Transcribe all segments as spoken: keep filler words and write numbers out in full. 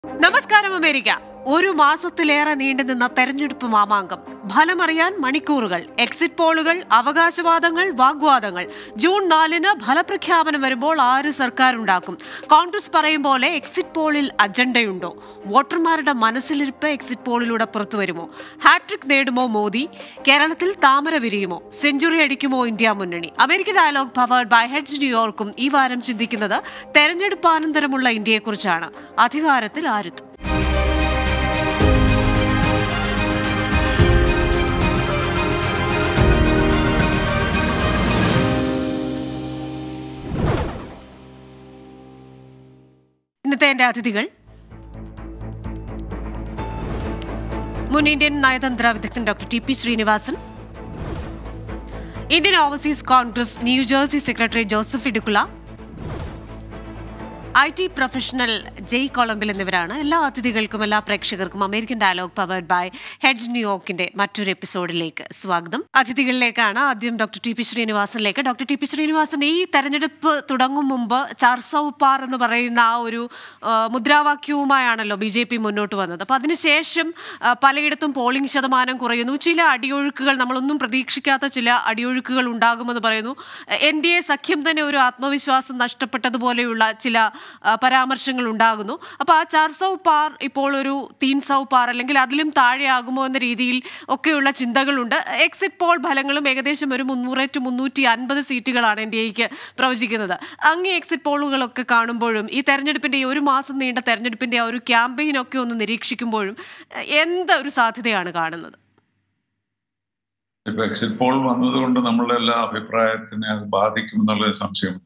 നമസ്കാരം അമേരിക്ക. ഒരു മാസത്തിലേറെ നീണ്ടുനിന്ന തെരഞ്ഞെടുപ്പ് മാമാങ്കം. ഫലമറിയാൻ മണിക്കൂറുകൾ. എക്സിറ്റ് പോളുകൾ, അവകാശവാദങ്ങൾ, വാഗ്വാദങ്ങൾ. ജൂൺ നാലിന് ഫലപ്രഖ്യാപനം വരുമ്പോൾ ആര് സർക്കാരുണ്ടാക്കും? കോൺഗ്രസ് പറയും പോലെ എക്സിറ്റ് പോളിൽ അജണ്ടയുണ്ടോ? വോട്ടർമാരുടെ മനസ്സിലിരിപ്പ് എക്സിറ്റ് പോളിലൂടെ പുറത്തുവരുമോ? ഹാട്രിക് നേടുമോ മോദി? കേരളത്തിൽ താമര വിരിയുമോ? സെഞ്ചുറി അടിക്കുമോ ഇന്ത്യ മുന്നണി? American dialogue powered by Hedge ന്യൂയോർക്കും ഈ വാരം ചിന്തിക്കുന്നത് തെരഞ്ഞെടുപ്പാനന്തരമുള്ള ഇന്ത്യയെക്കുറിച്ചാണ്. അധികാരത്തിൽ ആരുത്ത്? ഇന്നത്തെ എന്റെ അതിഥികൾ: മുൻ ഇന്ത്യൻ നയതന്ത്ര വിദഗ്ധൻ doctor T P Srinivasan, Indian overseas Congress new jersey secretary Joseph Idukkula, I T professional Jay Kolumbil എന്നിവരാണ്. എല്ലാ അതിഥികൾക്കും എല്ലാ പ്രേക്ഷകർക്കും American dialogue powered by Hedge ന്യൂയോർക്കിന്റെ മറ്റൊരു എപ്പിസോഡിലേക്ക് സ്വാഗതം. അതിഥികളിലേക്കാണ് ആദ്യം ഡോക്ടർ ടി പി ശ്രീനിവാസനിലേക്ക്. ഡോക്ടർ ടി പി ശ്രീനിവാസൻ, ഈ തെരഞ്ഞെടുപ്പ് തുടങ്ങും മുമ്പ് ചാർസൗ പാർ എന്ന് പറയുന്ന ആ ഒരു മുദ്രാവാക്യവുമായാണല്ലോ ബി ജെ പി മുന്നോട്ട് വന്നത്. അപ്പം അതിനുശേഷം പലയിടത്തും പോളിംഗ് ശതമാനം കുറയുന്നു. ചില അടിയൊഴുക്കുകൾ, നമ്മളൊന്നും പ്രതീക്ഷിക്കാത്ത ചില അടിയൊഴുക്കുകൾ ഉണ്ടാകുമെന്ന് പറയുന്നു. എൻ ഡി എ സഖ്യം തന്നെ ഒരു ആത്മവിശ്വാസം നഷ്ടപ്പെട്ടതുപോലെയുള്ള ചില പരാമർശങ്ങൾ ഉണ്ടാകുന്നു. അപ്പോൾ ആ ചാർ സൗ പാർ ഇപ്പോൾ ഒരു തീൻ സൗ പാർ അല്ലെങ്കിൽ അതിലും താഴെയാകുമോ എന്ന രീതിയിൽ ഒക്കെയുള്ള ചിന്തകളുണ്ട്. എക്സിറ്റ് പോൾ ഫലങ്ങളും ഏകദേശം ഒരു മുന്നൂറ് ടു മുന്നൂറ്റി അൻപത് സീറ്റുകളാണ് എൻ ഡി എക്ക് പ്രവചിക്കുന്നത്. അങ്ങ് എക്സിറ്റ് പോളുകളൊക്കെ കാണുമ്പോഴും ഈ തെരഞ്ഞെടുപ്പിൻ്റെ ഈ ഒരു മാസം നീണ്ട തെരഞ്ഞെടുപ്പിൻ്റെ ആ ഒരു ക്യാമ്പയിനൊക്കെ ഒന്ന് നിരീക്ഷിക്കുമ്പോഴും എന്ത് ഒരു സാധ്യതയാണ് കാണുന്നത്? ഇപ്പൊ എക്സിറ്റ് പോൾ വന്നതുകൊണ്ട് നമ്മളുടെ എല്ലാ അഭിപ്രായത്തിനെ അത് ബാധിക്കും എന്നുള്ള സംശയമുണ്ട്.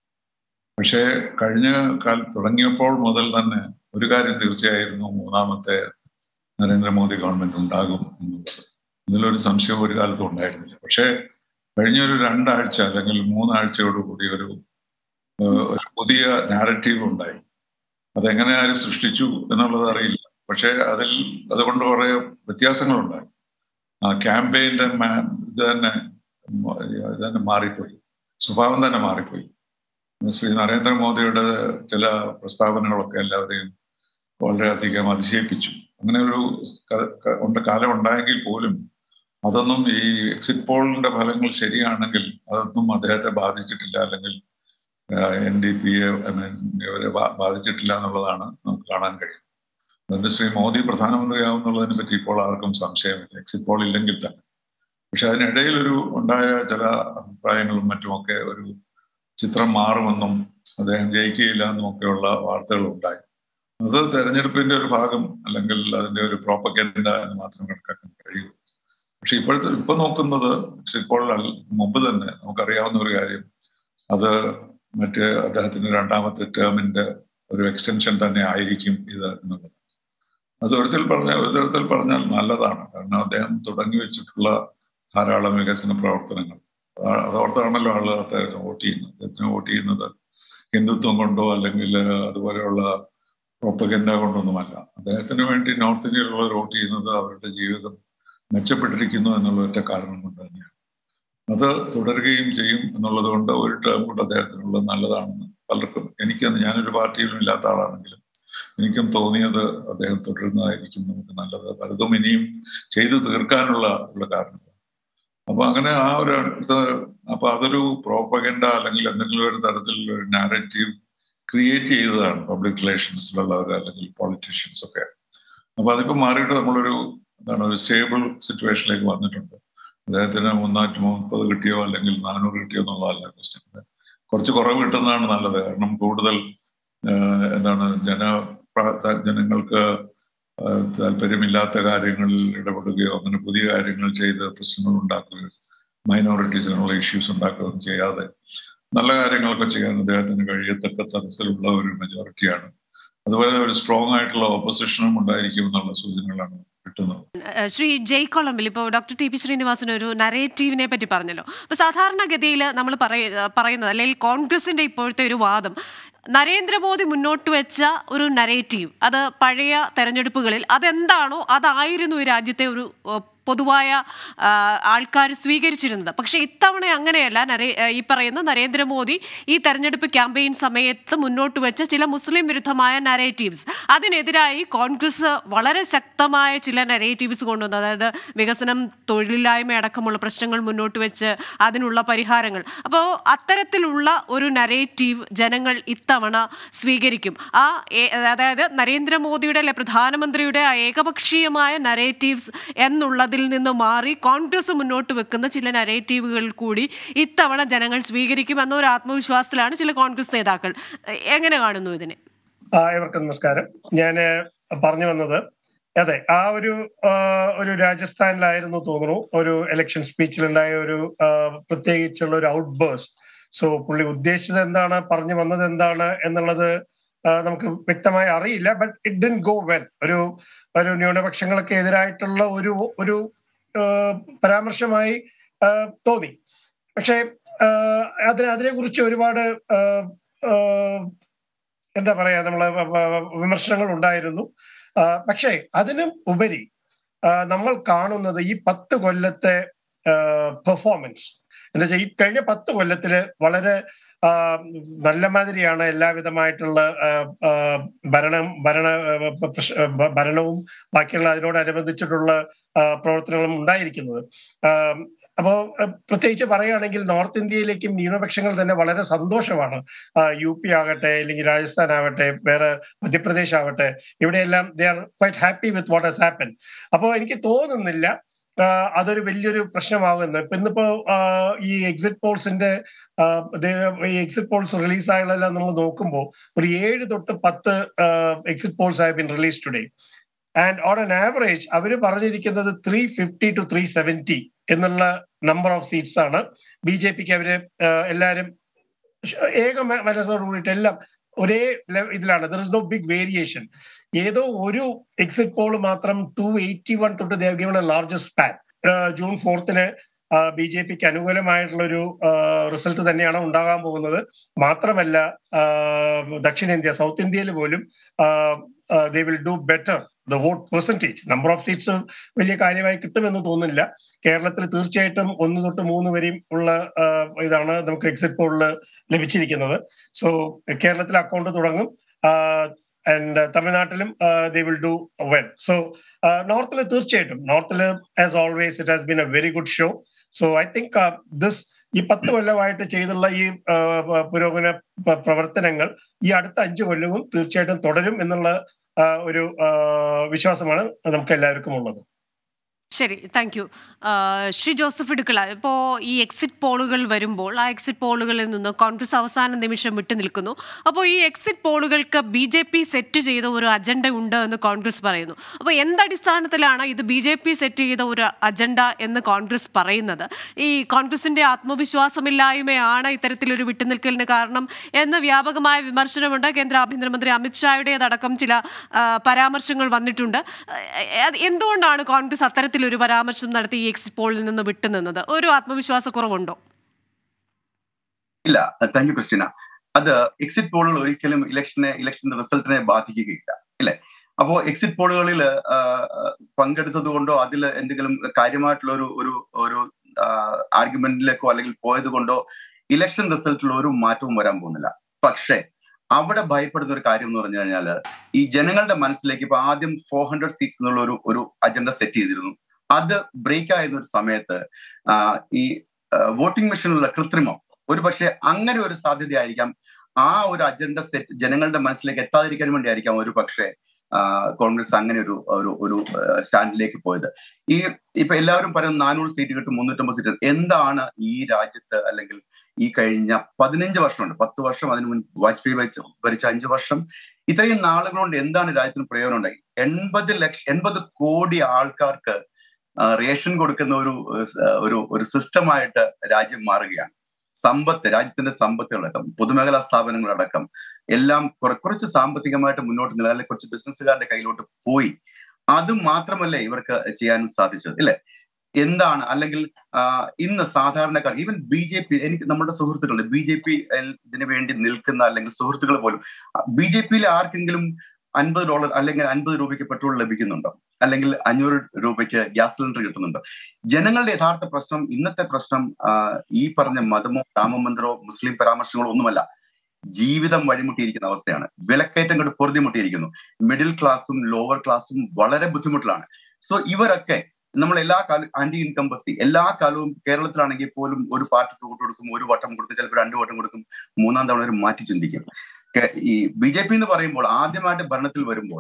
പക്ഷേ കഴിഞ്ഞ കാലം തുടങ്ങിയപ്പോൾ മുതൽ തന്നെ ഒരു കാര്യം തീർച്ചയായിരുന്നു, മൂന്നാമത്തെ നരേന്ദ്രമോദി ഗവൺമെന്റ് ഉണ്ടാകും എന്നുള്ളത്. ഇതിലൊരു സംശയം ഒരു കാലത്തും ഉണ്ടായിരുന്നില്ല. പക്ഷേ കഴിഞ്ഞൊരു രണ്ടാഴ്ച അല്ലെങ്കിൽ മൂന്നാഴ്ചയോടുകൂടി ഒരു ഒരു പുതിയ നാരറ്റീവ് ഉണ്ടായി. അതെങ്ങനെ ആര് സൃഷ്ടിച്ചു എന്നുള്ളത് അറിയില്ല. പക്ഷേ അതിൽ അതുകൊണ്ട് കുറെ വ്യത്യാസങ്ങളുണ്ടായി. ആ ക്യാമ്പയിൻ്റെ ഇത് തന്നെ ഇത് തന്നെ മാറിപ്പോയി, സ്വഭാവം തന്നെ മാറിപ്പോയി. ശ്രീ നരേന്ദ്രമോദിയുടെ ചില പ്രസ്താവനകളൊക്കെ എല്ലാവരെയും വളരെയധികം അതിശയിപ്പിച്ചു. അങ്ങനെ ഒരു ഉണ്ട് കാലം ഉണ്ടായെങ്കിൽ പോലും അതൊന്നും ഈ എക്സിറ്റ് പോളിന്റെ ഫലങ്ങൾ ശരിയാണെങ്കിൽ അതൊന്നും അദ്ദേഹത്തെ ബാധിച്ചിട്ടില്ല, അല്ലെങ്കിൽ എൻ ഡി പി എ ഇവരെ ബാധിച്ചിട്ടില്ല എന്നുള്ളതാണ് നമുക്ക് കാണാൻ കഴിയും. അതുകൊണ്ട് ശ്രീ മോദി പ്രധാനമന്ത്രിയാവുന്നുള്ളതിനെ പറ്റി ഇപ്പോൾ ആർക്കും സംശയമില്ല, എക്സിറ്റ് പോൾ ഇല്ലെങ്കിൽ തന്നെ. പക്ഷെ അതിനിടയിൽ ഒരു ഉണ്ടായ ചില അഭിപ്രായങ്ങളും മറ്റുമൊക്കെ ഒരു ചിത്രം മാറുമെന്നും അദ്ദേഹം ജയിക്കുകയില്ല എന്നും ഒക്കെയുള്ള വാർത്തകൾ ഉണ്ടായി. അത് തെരഞ്ഞെടുപ്പിന്റെ ഒരു ഭാഗം അല്ലെങ്കിൽ അതിന്റെ ഒരു പ്രോപ്പഗൻഡ എന്ന് മാത്രം കണക്കാക്കാൻ കഴിയൂ. പക്ഷെ ഇപ്പോഴത്തെ ഇപ്പൊ നോക്കുന്നത് ഇപ്പോൾ മുമ്പ് തന്നെ നമുക്കറിയാവുന്ന ഒരു കാര്യം, അത് മറ്റേ അദ്ദേഹത്തിന്റെ രണ്ടാമത്തെ ടേമിന്റെ ഒരു എക്സ്റ്റൻഷൻ തന്നെ ആയിരിക്കും ഇത് എന്നുള്ളത്. അത് ഒരിക്കൽ പറഞ്ഞാൽ ഒരു തരത്തിൽ പറഞ്ഞാൽ നല്ലതാണ്. കാരണം അദ്ദേഹം തുടങ്ങി വെച്ചിട്ടുള്ള ധാരാളം വികസന പ്രവർത്തനങ്ങൾ അതോർത്താണല്ലോ ആളുകൾ അദ്ദേഹത്തിന് വോട്ട് ചെയ്യുന്നത്. അദ്ദേഹത്തിന് വോട്ട് ചെയ്യുന്നത് ഹിന്ദുത്വം കൊണ്ടോ അല്ലെങ്കിൽ അതുപോലെയുള്ള പ്രൊപ്പഗൻഡ കൊണ്ടൊന്നുമല്ല. അദ്ദേഹത്തിന് വേണ്ടി നോർത്ത് ഇന്ത്യയിലുള്ളവർ വോട്ട് ചെയ്യുന്നത് അവരുടെ ജീവിതം മെച്ചപ്പെട്ടിരിക്കുന്നു എന്നുള്ള ഒറ്റ കാരണം കൊണ്ട് തന്നെയാണ്. അത് തുടരുകയും ചെയ്യും എന്നുള്ളത് കൊണ്ട് ഒരു ടേം കൊണ്ട് അദ്ദേഹത്തിനുള്ളത് നല്ലതാണെന്ന് പലർക്കും, എനിക്ക് ഞാനൊരു പാർട്ടിയിലും ഇല്ലാത്ത ആളാണെങ്കിലും എനിക്കും തോന്നിയത് അദ്ദേഹം തുടരുന്നതായിരിക്കും നമുക്ക് നല്ലത്. പലതും ഇനിയും ചെയ്തു തീർക്കാനുള്ള ഉള്ള കാരണം. അപ്പൊ അങ്ങനെ ആ ഒരു ഇത് അപ്പൊ അതൊരു പ്രോപ്പഗൻഡ അല്ലെങ്കിൽ എന്തെങ്കിലും ഒരു തരത്തിലുള്ള ഒരു നാരറ്റീവ് ക്രിയേറ്റ് ചെയ്തതാണ് പബ്ലിക് റിലേഷൻസിലുള്ളവർ അല്ലെങ്കിൽ പൊളിറ്റീഷ്യൻസ് ഒക്കെ. അപ്പൊ അതിപ്പോ മാറിയിട്ട് നമ്മളൊരു എന്താണ് ഒരു സ്റ്റേബിൾ സിറ്റുവേഷനിലേക്ക് വന്നിട്ടുണ്ട്. അദ്ദേഹത്തിന് മുന്നൂറ്റി മുപ്പത് കിട്ടിയോ അല്ലെങ്കിൽ നാനൂറ് കിട്ടിയോ എന്നുള്ളതല്ല ക്വസ്റ്റ്യൻ. കുറച്ച് കുറവ് കിട്ടുന്നതാണ് നല്ലത്. കാരണം കൂടുതൽ എന്താണ് ജന ജനങ്ങൾക്ക് താല്പര്യമില്ലാത്ത കാര്യങ്ങളിൽ ഇടപെടുകയോ അങ്ങനെ പുതിയ കാര്യങ്ങൾ ചെയ്ത് പ്രശ്നങ്ങൾ ഉണ്ടാക്കുകയോ മൈനോറിറ്റീസിനുള്ള ഇഷ്യൂസ് ഉണ്ടാക്കുകയൊന്നും ചെയ്യാതെ നല്ല കാര്യങ്ങളൊക്കെ ചെയ്യാൻ അദ്ദേഹത്തിന് കഴിയത്തക്ക തരത്തിലുള്ള ഒരു മെജോറിറ്റിയാണ്. അതുപോലെ ഒരു സ്ട്രോങ് ആയിട്ടുള്ള ഓപ്പോസിഷനും ഉണ്ടായിരിക്കും എന്നുള്ള സൂചനകളാണ് കിട്ടുന്നത്. ശ്രീ ജെയ് കൊളംബിൽ ഇപ്പോൾ ഡോക്ടർ ടി പി ശ്രീനിവാസൻ ഒരു നരേറ്റീവിനെ പറ്റി പറഞ്ഞല്ലോ. അപ്പോൾ സാധാരണഗതിയിൽ നമ്മൾ പറയുന്നത് അല്ലെങ്കിൽ കോൺഗ്രസിന്റെ ഇപ്പോഴത്തെ ഒരു വാദം, നരേന്ദ്രമോദി മുന്നോട്ട് വെച്ച ഒരു നരേറ്റീവ് അത് പഴയ തെരഞ്ഞെടുപ്പുകളിൽ അതെന്താണോ അതായിരുന്നു ഈ രാജ്യത്തെ ഒരു പൊതുവായ ആൾക്കാർ സ്വീകരിച്ചിരുന്നത്. പക്ഷേ ഇത്തവണ അങ്ങനെയല്ല. നരേ ഈ പറയുന്ന നരേന്ദ്രമോദി ഈ തെരഞ്ഞെടുപ്പ് ക്യാമ്പയിൻ സമയത്ത് മുന്നോട്ട് വെച്ച ചില മുസ്ലിം വിരുദ്ധമായ നരേറ്റീവ്സ്, അതിനെതിരായി കോൺഗ്രസ് വളരെ ശക്തമായ ചില നരേറ്റീവ്സ് കൊണ്ടുവന്നു. അതായത് വികസനം, തൊഴിലില്ലായ്മ അടക്കമുള്ള പ്രശ്നങ്ങൾ മുന്നോട്ട് വെച്ച് അതിനുള്ള പരിഹാരങ്ങൾ. അപ്പോൾ അത്തരത്തിലുള്ള ഒരു നരേറ്റീവ് ജനങ്ങൾ ഇത്തവണ സ്വീകരിക്കും. ആ അതായത് നരേന്ദ്രമോദിയുടെ അല്ലെ പ്രധാനമന്ത്രിയുടെ ആ ഏകപക്ഷീയമായ നരേറ്റീവ്സ് എന്നുള്ളതിൽ നിന്ന് മാറി കോൺഗ്രസ് മുന്നോട്ട് വെക്കുന്ന ചില നരേറ്റീവുകൾ കൂടി ഇത്തവണ ജനങ്ങൾ സ്വീകരിക്കും എന്നൊരു ആത്മവിശ്വാസത്തിലാണ് ചില കോൺഗ്രസ് നേതാക്കൾ. എങ്ങനെ കാണുന്നു ഇതിനെ? ഏവർക്കും നമസ്കാരം. ഞാൻ പറഞ്ഞു വന്നത്, അതെ, ആ ഒരു ഒരു രാജസ്ഥാനിലായിരുന്നു തോന്നുന്നു ഒരു ഇലക്ഷൻ സ്പീച്ചിലുണ്ടായ ഒരു പ്രത്യേകിച്ചുള്ള ഒരു ഔട്ട് ബേഴ്സ്റ്റ്. സോ പുള്ളി ഉദ്ദേശിച്ചത് എന്താണ്, പറഞ്ഞു വന്നത് എന്താണ് എന്നുള്ളത് നമുക്ക് വ്യക്തമായി അറിയില്ല. But it didn't go well. ഒരു ഒരു ന്യൂനപക്ഷങ്ങൾക്ക് എതിരായിട്ടുള്ള ഒരു ഒരു പരാമർശമായി തോന്നി. പക്ഷെ അതിനെ അതിനെ കുറിച്ച് ഒരുപാട് എന്താ പറയാ നമ്മള് വിമർശനങ്ങൾ ഉണ്ടായിരുന്നു. പക്ഷേ അതിനും ഉപരി നമ്മൾ കാണുന്നത് ഈ പത്ത് കൊല്ലത്തെ പെർഫോമൻസ് എന്താ വെച്ചാൽ ഈ കഴിഞ്ഞ പത്ത് കൊല്ലത്തില് വളരെ നല്ല മാതിരിയാണ് എല്ലാവിധമായിട്ടുള്ള ഭരണം ഭരണ ഭരണവും ബാക്കിയുള്ള അതിനോടനുബന്ധിച്ചിട്ടുള്ള പ്രവർത്തനങ്ങളും ഉണ്ടായിരിക്കുന്നത്. അപ്പോൾ പ്രത്യേകിച്ച് പറയുകയാണെങ്കിൽ നോർത്ത് ഇന്ത്യയിലേക്കും ന്യൂനപക്ഷങ്ങൾ തന്നെ വളരെ സന്തോഷമാണ്. യു പി ആകട്ടെ, അല്ലെങ്കിൽ രാജസ്ഥാൻ ആവട്ടെ, വേറെ മധ്യപ്രദേശ് ആവട്ടെ, ഇവിടെയെല്ലാം they are quite happy with what has happen. അപ്പോൾ എനിക്ക് തോന്നുന്നില്ല അതൊരു വലിയൊരു പ്രശ്നമാകുന്നത്. ഇപ്പൊ ഇന്നിപ്പോ ഈ എക്സിറ്റ് പോൾസിന്റെ ഈ എക്സിറ്റ് പോൾസ് റിലീസായുള്ളതെല്ലാം നമ്മൾ നോക്കുമ്പോൾ ഒരു ഏഴ് തൊട്ട് പത്ത് exit polls have been release today. And on an average അവര് പറഞ്ഞിരിക്കുന്നത് three fifty to three seventy എന്നുള്ള നമ്പർ ഓഫ് സീറ്റ്സ് ആണ് ബി ജെ പിക്ക്. അവര് എല്ലാവരും ഏക മനസ്സോട് കൂടിയിട്ട് എല്ലാം ഒരേ ഇതിലാണ്. There is no big variation. ഏതോ ഒരു എക്സിറ്റ് പോൾ മാത്രം ടു എയ്റ്റി വൺ തൊട്ട് they have given a largest span. June ഫോർത്തിന് ബി ജെ പിക്ക് അനുകൂലമായിട്ടുള്ള ഒരു റിസൾട്ട് തന്നെയാണ് ഉണ്ടാകാൻ പോകുന്നത്. മാത്രമല്ല ദക്ഷിണേന്ത്യ, സൗത്ത് ഇന്ത്യയിൽ പോലും they will do better the vote percentage. Number of seats വലിയ കാര്യമായി കിട്ടുമെന്ന് തോന്നുന്നില്ല. കേരളത്തിൽ തീർച്ചയായിട്ടും ഒന്ന് തൊട്ട് മൂന്ന് വരെയും ഉള്ള ഇതാണ് നമുക്ക് എക്സിറ്റ് പോളിൽ ലഭിച്ചിരിക്കുന്നത്. സോ കേരളത്തിൽ അക്കൗണ്ട് തുടങ്ങും. ആൻഡ് തമിഴ്നാട്ടിലും they will do well. So നോർത്തിൽ തീർച്ചയായിട്ടും നോർത്തിൽ as always it has been a very good show. So I think this ഈ പത്ത് കൊല്ലമായിട്ട് ചെയ്തുള്ള ഈ പുരോഗമന പ്രവർത്തനങ്ങൾ ഈ അടുത്ത അഞ്ചു കൊല്ലവും തീർച്ചയായിട്ടും തുടരും എന്നുള്ള ഒരു വിശ്വാസമാണ് നമുക്ക് എല്ലാവർക്കും ഉള്ളത്. ശരി, thank you. Shri Joseph Idukkula, ഇപ്പോൾ ഈ എക്സിറ്റ് പോളുകൾ വരുമ്പോൾ ആ എക്സിറ്റ് പോളുകളിൽ നിന്ന് കോൺഗ്രസ് അവസാന നിമിഷം വിട്ടു നിൽക്കുന്നു. അപ്പോൾ ഈ എക്സിറ്റ് പോളുകൾക്ക് ബി ജെ പി സെറ്റ് ചെയ്ത ഒരു അജണ്ട ഉണ്ട് എന്ന് കോൺഗ്രസ് പറയുന്നു. അപ്പോൾ എന്തടിസ്ഥാനത്തിലാണ് ഇത് ബി ജെ പി സെറ്റ് ചെയ്ത ഒരു അജണ്ട എന്ന് കോൺഗ്രസ് പറയുന്നത്? ഈ കോൺഗ്രസിന്റെ ആത്മവിശ്വാസമില്ലായ്മയാണ് ഇത്തരത്തിലൊരു വിട്ടുനിൽക്കലിന് കാരണം എന്ന് വ്യാപകമായ വിമർശനമുണ്ട്. കേന്ദ്ര ആഭ്യന്തരമന്ത്രി അമിത്ഷായുടേതടക്കം ചില പരാമർശങ്ങൾ വന്നിട്ടുണ്ട്. എന്തുകൊണ്ടാണ് കോൺഗ്രസ് അത്തരത്തിൽ ഒരു പരാമർശം നടത്തി ഈ എക്സിറ്റ് പോളിൽ നിന്ന് വിട്ടുനിന്നത്? ഒരു ആത്മവിശ്വാസ കുറവുണ്ടോ? ഇല്ല. Thank you Christina. അത് എക്സിറ്റ് പോളുകൾ ഒരിക്കലും ഇലക്ഷനെ ഇലക്ഷന്റെ റിസൾട്ടിനെ ബാധിക്കുകയില്ല, ഇല്ലേ? അപ്പോ എക്സിറ്റ് പോളുകളിൽ പങ്കെടുത്തത് കൊണ്ടോ അതിൽ എന്തെങ്കിലും കാര്യമായിട്ടുള്ള ഒരു ഒരു ഒരു ആർഗ്യുമെന്റിലേക്കോ അല്ലെങ്കിൽ പോയത് കൊണ്ടോ ഇലക്ഷൻ റിസൾട്ടിൽ ഒരു മാറ്റവും വരാൻ പോകുന്നില്ല. പക്ഷേ അവിടെ ഭയപ്പെടുന്ന ഒരു കാര്യം എന്ന് പറഞ്ഞു കഴിഞ്ഞാൽ ഈ ജനങ്ങളുടെ മനസ്സിലേക്ക് ഇപ്പൊ ആദ്യം ഫോർ ഹൺഡ്രഡ് സീറ്റ്സ് എന്നുള്ള ഒരു ഒരു അജണ്ട സെറ്റ് ചെയ്തിരുന്നു. അത് ബ്രേക്ക് ആയിരുന്ന ഒരു സമയത്ത് ഈ വോട്ടിംഗ് മെഷീനിലുള്ള കൃത്രിമം ഒരു പക്ഷേ അങ്ങനെ ഒരു സാധ്യതയായിരിക്കാം. ആ ഒരു അജണ്ട സെറ്റ് ജനങ്ങളുടെ മനസ്സിലേക്ക് എത്താതിരിക്കാൻ വേണ്ടി ആയിരിക്കാം ഒരു പക്ഷേ കോൺഗ്രസ് അങ്ങനെ ഒരു ഒരു ഒരു സ്റ്റാൻഡിലേക്ക് പോയത്. ഈ ഇപ്പൊ എല്ലാവരും പറയുന്ന നാനൂറ് സീറ്റ് കിട്ടും, മുന്നൂറ്റമ്പത് സീറ്റ്. എന്താണ് ഈ രാജ്യത്ത് അല്ലെങ്കിൽ ഈ കഴിഞ്ഞ പതിനഞ്ച് വർഷമുണ്ട്, പത്ത് വർഷം അതിനു മുൻപ് വാജ്പേയി ഭരിച്ച ഭരിച്ച അഞ്ചു വർഷം, ഇത്രയും നാളുകൾ കൊണ്ട് എന്താണ് രാജ്യത്തിന് പ്രയോജനം ഉണ്ടായി? എൺപത് ലക്ഷം എൺപത് കോടി ആൾക്കാർക്ക് റേഷൻ കൊടുക്കുന്ന ഒരു ഒരു ഒരു സിസ്റ്റമായിട്ട് രാജ്യം മാറുകയാണ്. സമ്പത്ത്, രാജ്യത്തിന്റെ സമ്പത്തുകളടക്കം പൊതുമേഖലാ സ്ഥാപനങ്ങളടക്കം എല്ലാം കുറച്ച് സാമ്പത്തികമായിട്ട് മുന്നോട്ട് നില അല്ലെങ്കിൽ കുറച്ച് ബിസിനസ്സുകാരുടെ കയ്യിലോട്ട് പോയി. അത് മാത്രമല്ലേ ഇവർക്ക് ചെയ്യാൻ സാധിച്ചത്, ഇല്ലേ? എന്താണ് അല്ലെങ്കിൽ ഇന്ന് സാധാരണക്കാർ, ഈവൻ ബി ജെ പി, എനിക്ക് നമ്മുടെ സുഹൃത്തുക്കളുണ്ട് ബി ജെ പി ഇതിനു വേണ്ടി നിൽക്കുന്ന അല്ലെങ്കിൽ സുഹൃത്തുക്കൾ പോലും, ബി ജെ പിയിൽ ആർക്കെങ്കിലും അൻപത് ഡോളർ അല്ലെങ്കിൽ അൻപത് രൂപയ്ക്ക് പെട്രോൾ ലഭിക്കുന്നുണ്ടോ? അല്ലെങ്കിൽ അഞ്ഞൂറ് രൂപയ്ക്ക് ഗ്യാസ് സിലിണ്ടർ കിട്ടുന്നുണ്ടോ? ജനങ്ങളുടെ യഥാർത്ഥ പ്രശ്നം, ഇന്നത്തെ പ്രശ്നം ഈ പറഞ്ഞ മതമോ രാമമന്ദിരമോ മുസ്ലിം പരാമർശങ്ങളോ ഒന്നുമല്ല. ജീവിതം വഴിമുട്ടിയിരിക്കുന്ന അവസ്ഥയാണ്. വിലക്കയറ്റം കൊണ്ട് പൊറുതിമുട്ടിയിരിക്കുന്നു. മിഡിൽ ക്ലാസ്സും ലോവർ ക്ലാസ്സും വളരെ ബുദ്ധിമുട്ടിലാണ്. സോ ഇവരൊക്കെ നമ്മൾ എല്ലാ കാലം ആന്റി ഇൻകംബസി എല്ലാ കാലവും കേരളത്തിലാണെങ്കിൽ പോലും ഒരു പാർട്ടിക്ക് വോട്ട് കൊടുക്കും, ഒരു വട്ടം കൊടുക്കും, ചിലപ്പോൾ രണ്ടു വട്ടം കൊടുക്കും, മൂന്നാം തവണ ഒരു മാറ്റി ചിന്തിക്കും. ഈ ബി ജെ പി എന്ന് പറയുമ്പോൾ ആദ്യമായിട്ട് ഭരണത്തിൽ വരുമ്പോൾ,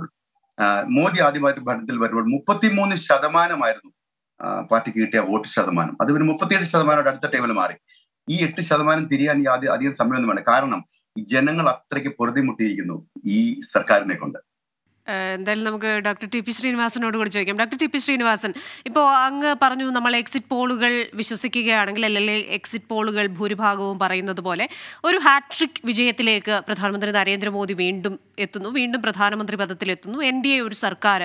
മോദി ആദ്യമായിട്ട് ഭരണത്തിൽ വരുമ്പോൾ മുപ്പത്തിമൂന്ന് ശതമാനമായിരുന്നു പാർട്ടിക്ക് കിട്ടിയ വോട്ട് ശതമാനം. അത് ഒരു മുപ്പത്തിയെട്ട് ശതമാനം അടുത്ത ടൈമിൽ മാറി. ഈ എട്ട് ശതമാനം തിരിയാൻ ഈ ആദ്യം അധികം സമയമൊന്നും വേണം. കാരണം ജനങ്ങൾ അത്രയ്ക്ക് പൊറുതിമുട്ടിയിരിക്കുന്നു ഈ സർക്കാരിനെ കൊണ്ട്. എന്തായാലും നമുക്ക് ഡോക്ടർ ടി പി ശ്രീനിവാസനോട് കൂടി ചോദിക്കാം. ഡോക്ടർ ടി പി ശ്രീനിവാസൻ, ഇപ്പോൾ അങ്ങ് പറഞ്ഞു നമ്മൾ എക്സിറ്റ് പോളുകൾ വിശ്വസിക്കുകയാണെങ്കിൽ, അല്ലെങ്കിൽ എക്സിറ്റ് പോളുകൾ ഭൂരിഭാഗവും പറയുന്നത് പോലെ ഒരു ഹാട്രിക് വിജയത്തിലേക്ക് പ്രധാനമന്ത്രി നരേന്ദ്രമോദി വീണ്ടും എത്തുന്നു, വീണ്ടും പ്രധാനമന്ത്രി പദത്തിലെത്തുന്നു, എൻ ഡി എ ഒരു സർക്കാർ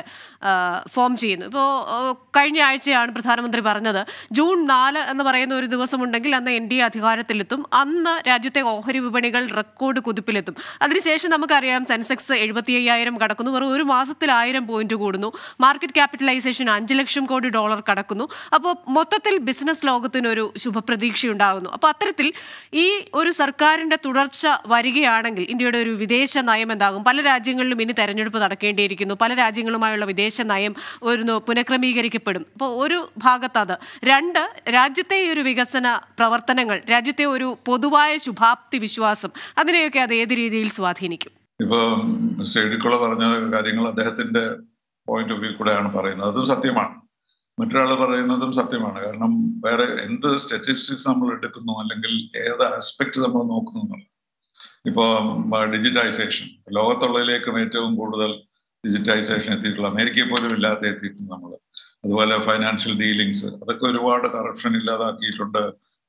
ഫോം ചെയ്യുന്നു. ഇപ്പോൾ കഴിഞ്ഞ ആഴ്ചയാണ് പ്രധാനമന്ത്രി പറഞ്ഞത് ജൂൺ നാല് എന്ന് പറയുന്ന ഒരു ദിവസമുണ്ടെങ്കിൽ അന്ന് എൻ ഡി എ അധികാരത്തിലെത്തും, അന്ന് രാജ്യത്തെ ഓഹരി വിപണികൾ റെക്കോർഡ് കുതിപ്പിലെത്തും. അതിനുശേഷം നമുക്കറിയാം സെൻസെക്സ് എഴുപത്തി അയ്യായിരം കടക്കുന്നു, വെറും ഒരു മാസത്തിൽ ആയിരം പോയിന്റ് കൂടുന്നു, മാർക്കറ്റ് ക്യാപിറ്റലൈസേഷൻ അഞ്ച് ലക്ഷം കോടി ഡോളർ കടക്കുന്നു. അപ്പോൾ മൊത്തത്തിൽ ബിസിനസ് ലോകത്തിനൊരു ശുഭപ്രതീക്ഷയുണ്ടാകുന്നു. അപ്പോൾ അത്തരത്തിൽ ഈ ഒരു സർക്കാരിന്റെ തുടർച്ച വരികയാണെങ്കിൽ ഇന്ത്യയുടെ ഒരു വിദേശ നയം എന്താകും? പല രാജ്യങ്ങളിലും ഇനി തെരഞ്ഞെടുപ്പ് നടക്കേണ്ടിയിരിക്കുന്നു, പല രാജ്യങ്ങളുമായുള്ള വിദേശ നയം ഒരു പുനഃക്രമീകരിക്കപ്പെടും. അപ്പോൾ ഒരു ഭാഗത്ത് അത്, രണ്ട് രാജ്യത്തെ ഒരു വികസന പ്രവർത്തനങ്ങൾ, രാജ്യത്തെ ഒരു പൊതുവായ ശുഭാപ്തി വിശ്വാസം, അതിനെയൊക്കെ അത് ഏത് രീതിയിൽ സ്വാധീനിക്കും? ഇപ്പൊ മിസ്റ്റർ എഴുക്കുള്ള പറഞ്ഞ കാര്യങ്ങൾ അദ്ദേഹത്തിന്റെ പോയിന്റ് ഓഫ് വ്യൂ കൂടെയാണ് പറയുന്നത്. അതും സത്യമാണ്, മറ്റൊരാൾ പറയുന്നതും സത്യമാണ്. കാരണം വേറെ എന്ത് സ്റ്റാറ്റിസ്റ്റിക്സ് നമ്മൾ എടുക്കുന്നു, അല്ലെങ്കിൽ ഏത് ആസ്പെക്ട് നമ്മൾ നോക്കുന്നു എന്നുള്ളത്. ഇപ്പൊ ഡിജിറ്റൈസേഷൻ, ലോകത്തുള്ളതിലേക്കും ഏറ്റവും കൂടുതൽ ഡിജിറ്റൈസേഷൻ എത്തിയിട്ടുള്ള, അമേരിക്കയെ പോലും ഇല്ലാത്ത എത്തിയിട്ടുണ്ട് നമ്മൾ. അതുപോലെ ഫൈനാൻഷ്യൽ ഡീലിങ്സ്, അതൊക്കെ ഒരുപാട് കറപ്ഷൻ ഇല്ലാതാക്കിയിട്ടുണ്ട്.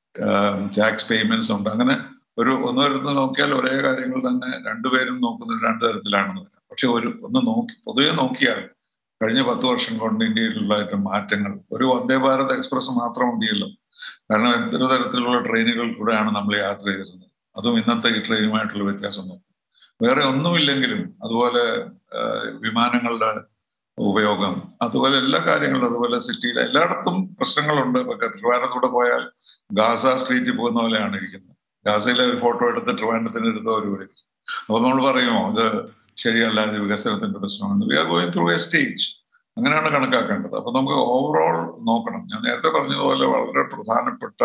ടാക്സ് പേയ്മെന്റ്സ് ഉണ്ട്. അങ്ങനെ ഒരു ഒന്നൊരുത്ത് നോക്കിയാൽ ഒരേ കാര്യങ്ങൾ തന്നെ രണ്ടുപേരും നോക്കുന്നത് രണ്ടു തരത്തിലാണെന്ന് വരാം. പക്ഷെ ഒരു ഒന്ന് നോക്കി പൊതുവെ നോക്കിയാൽ കഴിഞ്ഞ പത്ത് വർഷം കൊണ്ട് ഇന്ത്യയിലുള്ളതായിട്ട് മാറ്റങ്ങൾ, ഒരു വന്ദേ ഭാരത് എക്സ്പ്രസ് മാത്രം മതിയല്ലോ. കാരണം എത്ര തരത്തിലുള്ള ട്രെയിനുകൾ കൂടെയാണ് നമ്മൾ യാത്ര ചെയ്തിരുന്നത്. അതും ഇന്നത്തെ ഈ ട്രെയിനുമായിട്ടുള്ള വ്യത്യാസം നോക്കും. വേറെ ഒന്നുമില്ലെങ്കിലും അതുപോലെ വിമാനങ്ങളുടെ ഉപയോഗം, അതുപോലെ എല്ലാ കാര്യങ്ങളും, അതുപോലെ സിറ്റിയിൽ എല്ലായിടത്തും പ്രശ്നങ്ങളുണ്ട്. ഇപ്പൊ ട്രിവാൻഡ്രത്തൂടെ പോയാൽ ഗാസ സ്ട്രീറ്റിൽ പോകുന്ന പോലെയാണ് ഇരിക്കുന്നത്. ഗാസയിലെ ഒരു ഫോട്ടോ എടുത്ത് ട്രിവാൻഡ്രത്തിന് എടുത്ത ഒരു വരും. അപ്പൊ നമ്മൾ പറയുമോ ഇത് ശരിയല്ല, ഇത് വികസനത്തിന്റെ പ്രശ്നമാണ്? We are going through a stage. അങ്ങനെയാണ് കണക്കാക്കേണ്ടത്. അപ്പൊ നമുക്ക് ഓവറോൾ നോക്കണം. ഞാൻ നേരത്തെ പറഞ്ഞതുപോലെ വളരെ പ്രധാനപ്പെട്ട